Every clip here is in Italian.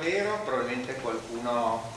vero, probabilmente qualcuno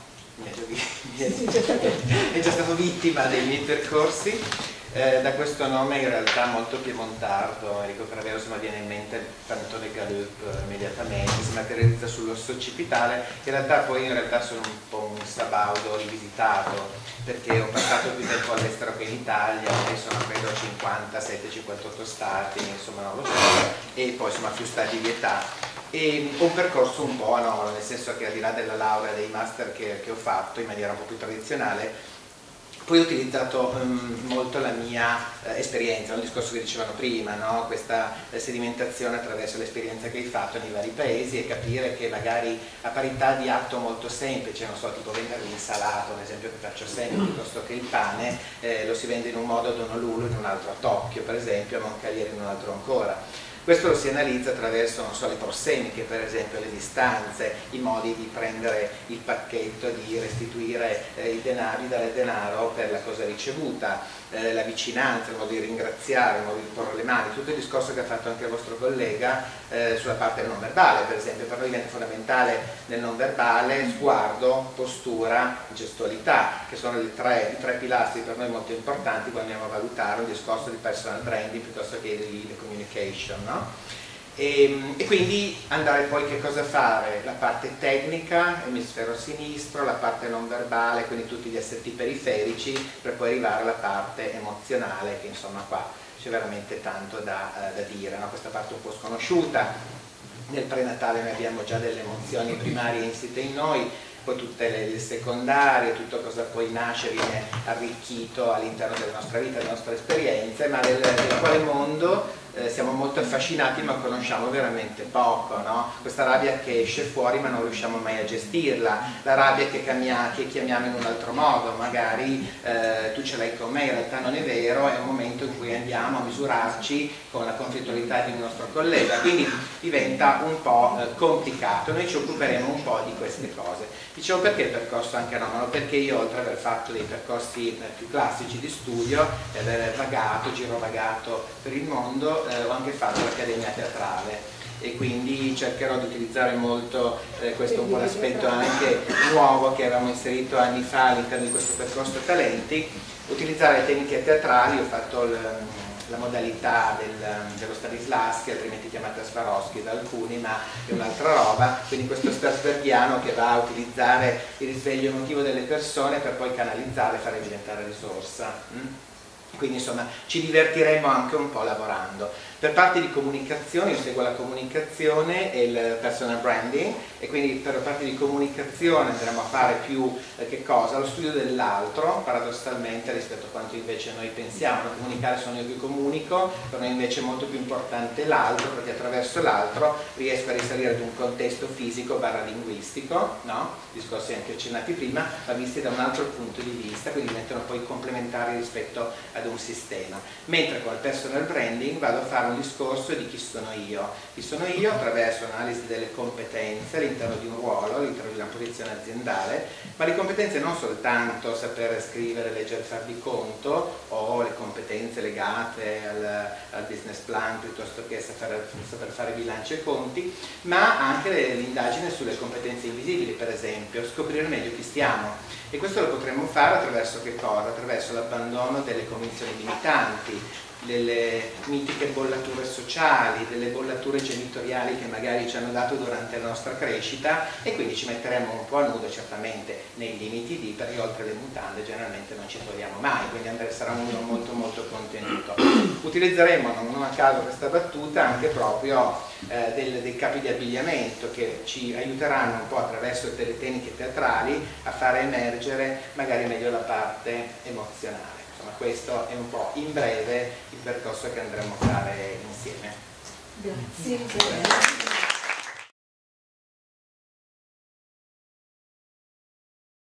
è già stato vittima dei miei percorsi. Da questo nome in realtà molto piemontardo, Enrico Cravero, mi viene in mente Pantone Galup immediatamente, si materializza sull'osso occipitale. In realtà poi sono un po' un sabaudo rivisitato, perché ho passato più tempo all'estero che in Italia, ormai sono credo 57-58 stati, insomma non lo so, e poi insomma più stati di età. E un percorso un po' anomalo, nel senso che al di là della laurea e dei master che ho fatto in maniera un po' più tradizionale, poi ho utilizzato molto la mia esperienza, un discorso che dicevano prima, no? Questa sedimentazione attraverso l'esperienza che hai fatto nei vari paesi e capire che magari a parità di atto molto semplice, non so, tipo vendere l'insalato, un esempio che faccio sempre, piuttosto che il pane, lo si vende in un modo ad Honolulu, in un altro a Tokyo per esempio, a Moncalieri in un altro ancora. Questo lo si analizza attraverso, non so, le prossemiche, per esempio, le distanze, i modi di prendere il pacchetto, di restituire i denari, dare denaro per la cosa ricevuta, la vicinanza, il modo di ringraziare, il modo di porre le mani, tutto il discorso che ha fatto anche il vostro collega sulla parte non verbale, per esempio. Per noi diventa fondamentale nel non verbale sguardo, postura, gestualità, che sono i tre pilastri per noi molto importanti quando andiamo a valutare un discorso di personal branding piuttosto che di communication, no? E quindi andare poi che cosa fare? La parte tecnica, emisfero sinistro, la parte non verbale, quindi tutti gli assetti periferici, per poi arrivare alla parte emozionale, che insomma qua c'è veramente tanto da dire, no? Questa parte un po' sconosciuta. Nel prenatale noi abbiamo già delle emozioni primarie insite in noi, poi tutte le secondarie, tutto cosa poi nasce viene arricchito all'interno della nostra vita, delle nostre esperienze, ma del quale mondo siamo molto affascinati ma conosciamo veramente poco, no? Questa rabbia che esce fuori ma non riusciamo mai a gestirla, la rabbia che chiamiamo in un altro modo, magari tu ce l'hai con me, in realtà non è vero, è un momento in cui andiamo a misurarci con la conflittualità di un nostro collega, quindi diventa un po' complicato. Noi ci occuperemo un po' di queste cose. Dicevo perché il percorso anche anomalo? Perché io, oltre ad aver fatto dei percorsi più classici di studio e aver girovagato per il mondo, ho anche fatto l'accademia teatrale e quindi cercherò di utilizzare molto questo è un po' l'aspetto anche nuovo che avevamo inserito anni fa all'interno di questo percorso talenti, utilizzare le tecniche teatrali. Ho fatto la modalità dello Stanislavski, altrimenti chiamata Swarovski da alcuni, ma è un'altra roba, quindi questo strasberghiano che va a utilizzare il risveglio emotivo delle persone per poi canalizzare e fare diventare risorsa. Quindi insomma ci divertiremo anche un po' lavorando. Per parte di comunicazione, io seguo la comunicazione e il personal branding, e quindi per parte di comunicazione andremo a fare più che cosa? Lo studio dell'altro, paradossalmente, rispetto a quanto invece noi pensiamo. No? Comunicare sono io che comunico, per noi invece è molto più importante l'altro, perché attraverso l'altro riesco a risalire ad un contesto fisico / linguistico, no? Discorsi anche accennati prima, ma visti da un altro punto di vista, quindi diventano poi complementari rispetto ad un sistema. Mentre con il personal branding vado a fare un discorso di chi sono io attraverso l'analisi delle competenze all'interno di un ruolo, all'interno di una posizione aziendale, ma le competenze non soltanto saper scrivere, leggere, far di conto, o le competenze legate al business plan piuttosto che saper fare bilancio e conti, ma anche l'indagine sulle competenze invisibili, per esempio, scoprire meglio chi siamo. E questo lo potremmo fare attraverso che cosa? Attraverso l'abbandono delle convinzioni limitanti, delle mitiche bollature sociali, delle bollature genitoriali che magari ci hanno dato durante la nostra crescita, e quindi ci metteremo un po' a nudo, certamente nei limiti di, perché oltre le mutande generalmente non ci togliamo mai, quindi sarà un uso molto molto contenuto. Utilizzeremo, non a caso questa battuta, anche proprio dei capi di abbigliamento che ci aiuteranno un po' attraverso delle tecniche teatrali a fare emergere magari meglio la parte emozionale. Insomma, questo è un po' in breve il percorso che andremo a fare insieme. Grazie.